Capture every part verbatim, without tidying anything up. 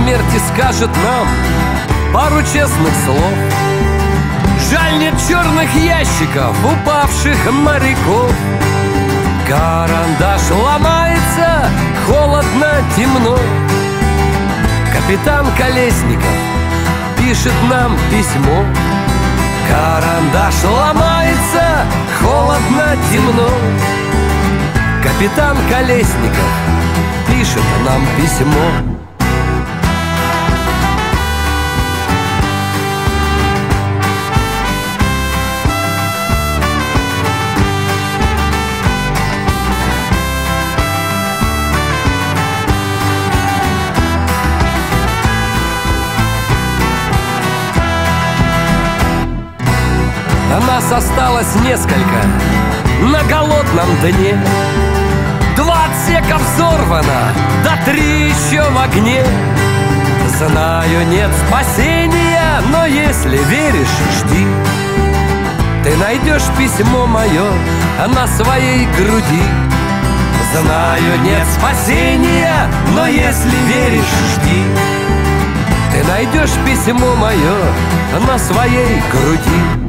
смерти скажет нам пару честных слов. Жаль, нет черных ящиков упавших моряков. Карандаш ломается, холодно, темно. Капитан Колесников пишет нам письмо. Карандаш ломается, холодно, темно. Капитан Колесников пишет нам письмо. Нас осталось несколько на голодном дне. Два отсека взорвано, да три еще в огне. Знаю, нет спасения, но если веришь, жди. Ты найдешь письмо мое на своей груди. Знаю, нет спасения, но если веришь, жди. Ты найдешь письмо мое на своей груди.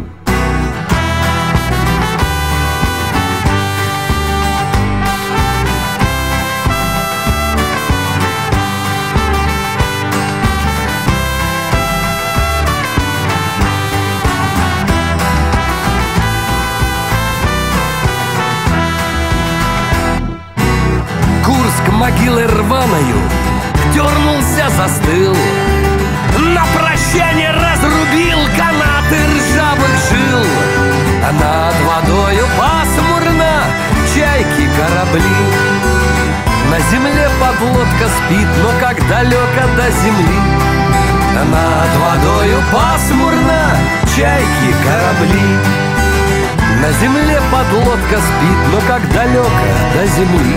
Могилой рваною дернулся, застыл. На прощание разрубил канаты ржавых жил. А над водою пасмурно чайки, корабли. На земле подлодка спит, но как далеко до земли. А над водою пасмурно чайки, корабли. На земле подлодка спит, но как далеко до земли.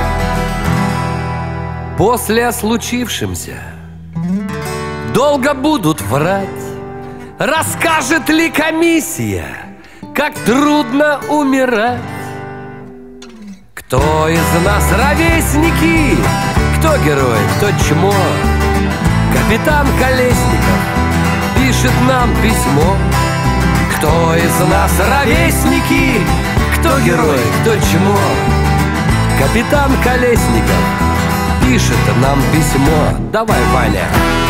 После о случившемся долго будут врать. Расскажет ли комиссия, как трудно умирать? Кто из нас ровесники, кто герой, кто чмо? Капитан Колесников пишет нам письмо. Кто из нас ровесники, кто герой, кто чмо? Капитан Колесников пишет нам письмо. Давай, Ваня.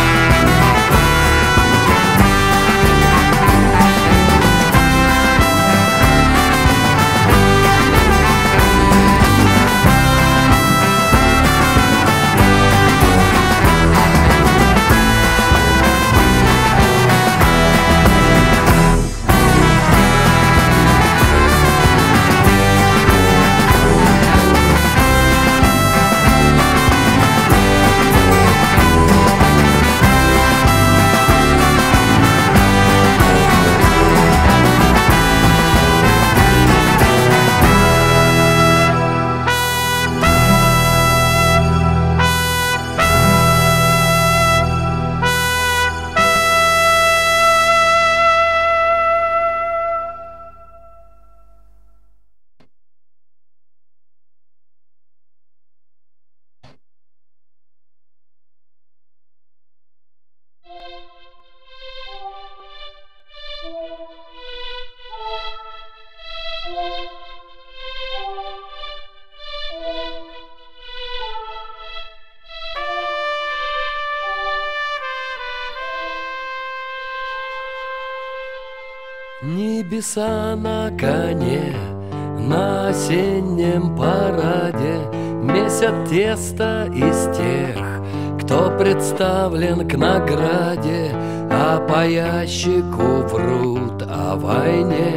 Небеса на коне, на осеннем параде месят тесто из тех, кто представлен к награде, а по ящику врут о войне.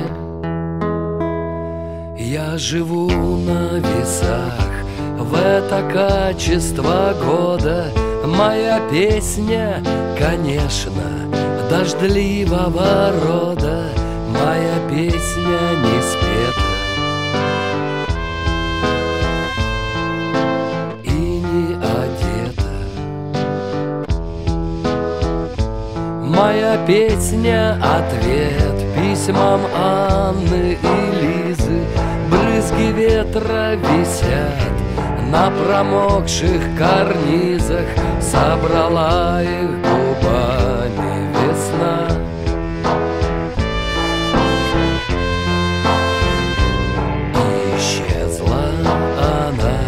Я живу на весах в это качество года. Моя песня, конечно, дождливого рода. Моя песня не спета и не одета. Моя песня — ответ письмам Анны и Лизы. Брызги ветра висят На промокших карнизах собрала их губами весна. И исчезла она.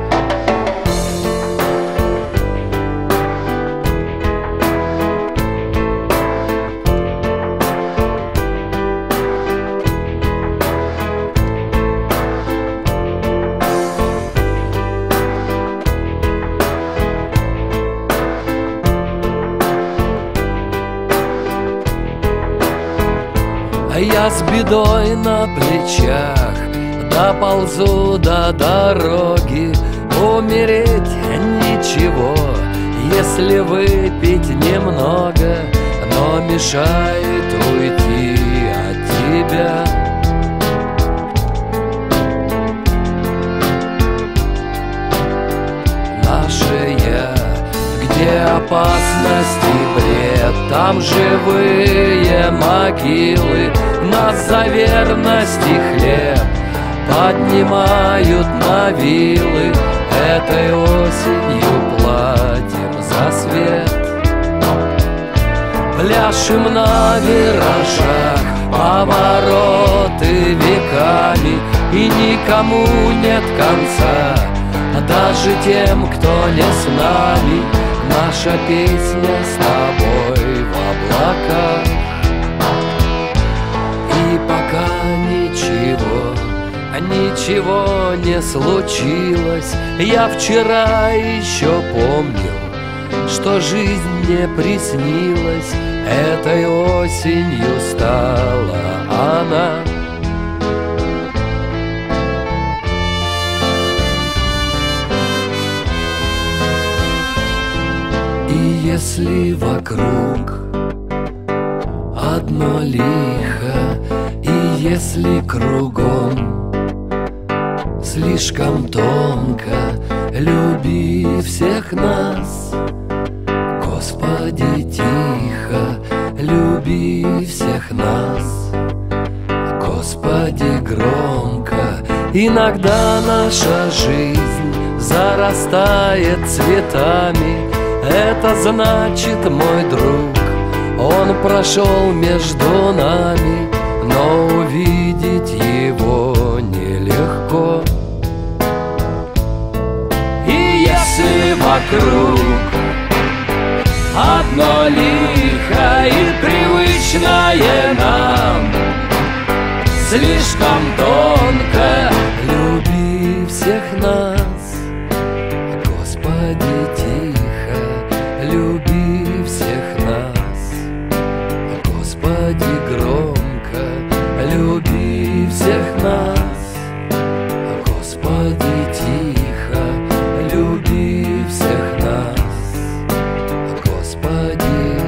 Я с бедой на плечах доползу до дороги. Умереть ничего, если выпить немного, но мешает уйти от тебя. Наше я, где опасность и бред, там живые могилы. Нас за верность и хлеб поднимают на вилы. Этой осенью платим за свет. Пляшем на виражах, повороты веками, и никому нет конца, даже тем, кто не с нами. Наша песня с тобой в облаках. И пока ничего, ничего не случилось, я вчера еще помнил, что жизнь мне приснилась. Этой осенью стала она. И если вокруг одно лихо, и если кругом слишком тонко, люби всех нас, Господи, тихо, люби всех нас, Господи, громко. Иногда наша жизнь зарастает цветами. Это значит, мой друг, он прошел между нами, но увидеть его нелегко. И если вокруг одно лихо и привычное нам, слишком тонко, люби всех нас, Господи, тихо, люби всех нас, Господи, громко, люби всех нас, Господи, тихо, люби всех нас, Господи.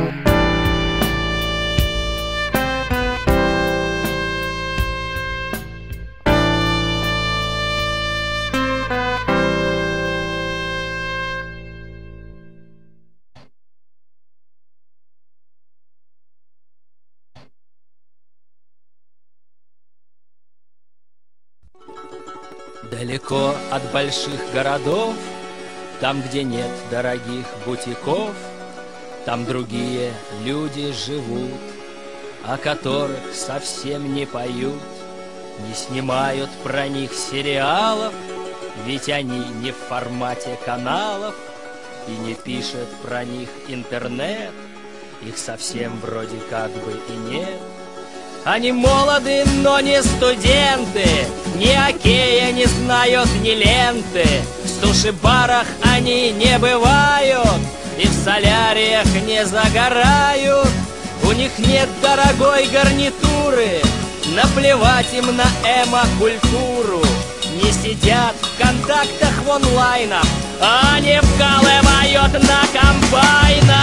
Далеко от больших городов, там, где нет дорогих бутиков, там другие люди живут, о которых совсем не поют, не снимают про них сериалов, ведь они не в формате каналов, и не пишет про них интернет, их совсем вроде как бы и нет. Они молоды, но не студенты, ни окея не знают, ни ленты. В суши-барах они не бывают и в соляриях не загорают. У них нет дорогой гарнитуры, наплевать им на эмо-культуру. Не сидят в контактах в онлайнах, они вкалывают на комбайнах.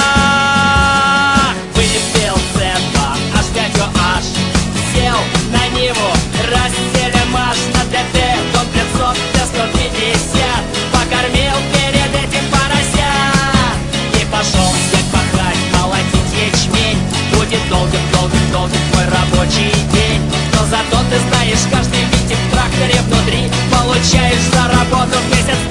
Выпил цэ два, аш пять о аш, сел на Ниву, раздели маш на ДТ, дом пятьсот, Т сто пятьдесят, покормил перед этим поросят и пошел снег пахать, молотить ячмень. Будет долгим-долгим-долгим твой рабочий день, но зато ты знаешь, каждый винтик в тракторе внутри получаешь за работу в месяц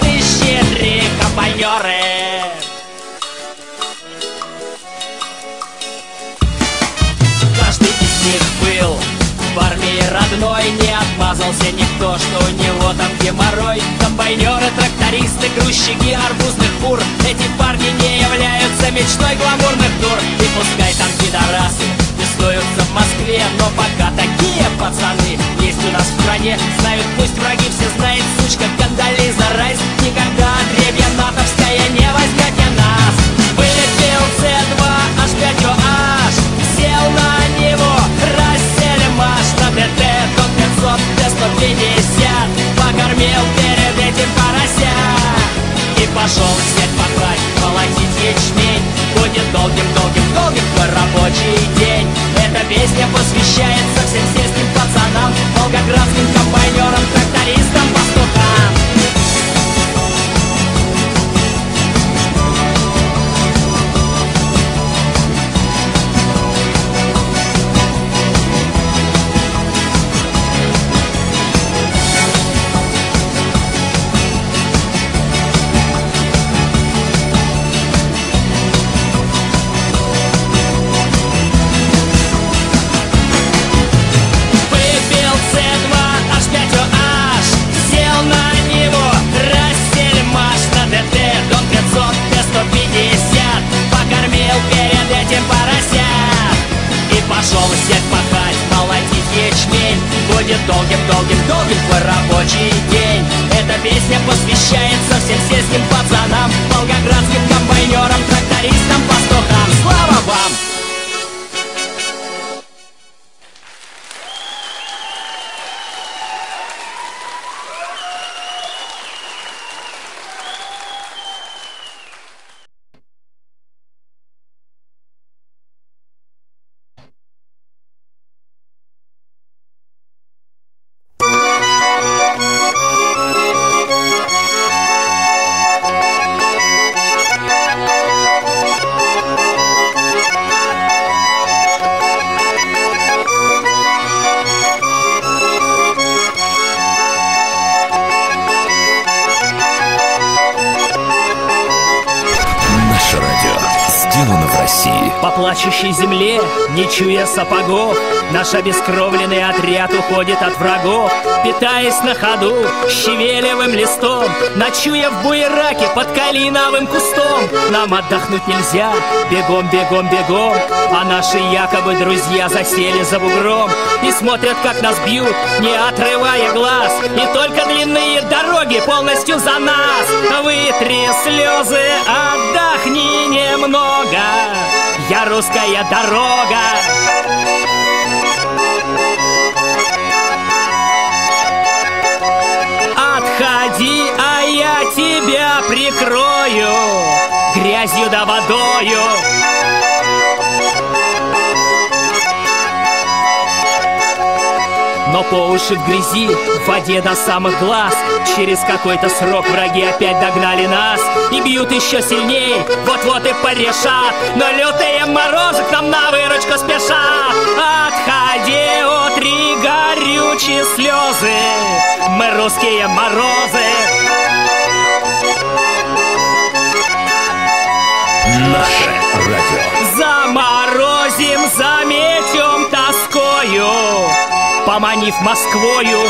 геморрой. Комбайнеры, трактористы, грузчики арбузных фур. Эти парни не являются мечтой гламурных дур. И пускай там пидорасы тестуются в Москве, но пока такие пацаны есть у нас в стране. Знают пусть враги, все знает сучка Кондолиза Райс. Никогда отребья натовская не возьмете нас. Вылетел Цэ два, аш пять о аш, сел на него, расселим аж. На ДТ Дон пятьсот, Т сто пятьдесят, покормил перед этим порося. И пошел снег пахать, молотить ячмень. Будет долгим-долгим-долгим твой рабочий день. Эта песня посвящается всем сельским пацанам, волгоградским комбайнерам, трактористам, пастухам. Долгим-долгим-долгим твой рабочий день. Эта песня посвящается всем сельским пацанам, волгоградским комбайнерам, трактористам, пастухам. Слава вам! По плачущей земле, не чуя сапогов, наш обескровленный отряд уходит от врагов. Питаясь на ходу щавелевым листом, ночуя в буераке под калиновым кустом. Нам отдохнуть нельзя, бегом, бегом, бегом. А наши якобы друзья засели за бугром и смотрят, как нас бьют, не отрывая глаз. И только длинные дороги полностью за нас. Вытри слезы, отдохни немного, я русская дорога. Отходи, а я тебя прикрою грязью да водою. Но по уши в грязи, в воде до самых глаз. Через какой-то срок враги опять догнали нас и бьют еще сильней, вот-вот и порешат. Но лютые морозы к нам на выручку спешат. Отходи, утри горючие слезы, мы русские морозы. Наше радио. Заморозим, заметем тоскою, поманив Москвою.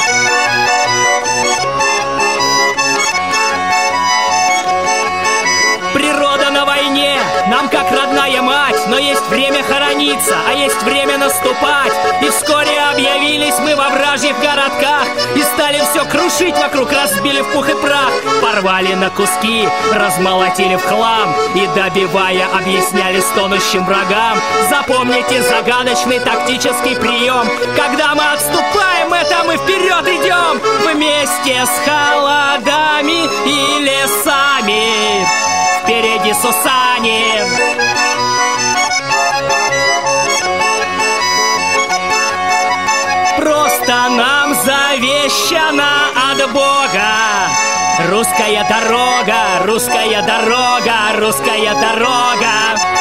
Природа на войне, нам как родная мать. Но есть время хорониться, а есть время наступать. И вскоре объявились мы во вражьих городках и стали все крушить вокруг, разбили в пух и прах. Порвали на куски, размолотили в хлам и, добивая, объясняли стонущим врагам: запомните загадочный тактический прием. Когда мы отступаем, это мы вперед идем вместе с холодами и лесами. Впереди Сусани. Просто нам завещана от Бога русская дорога, русская дорога, русская дорога.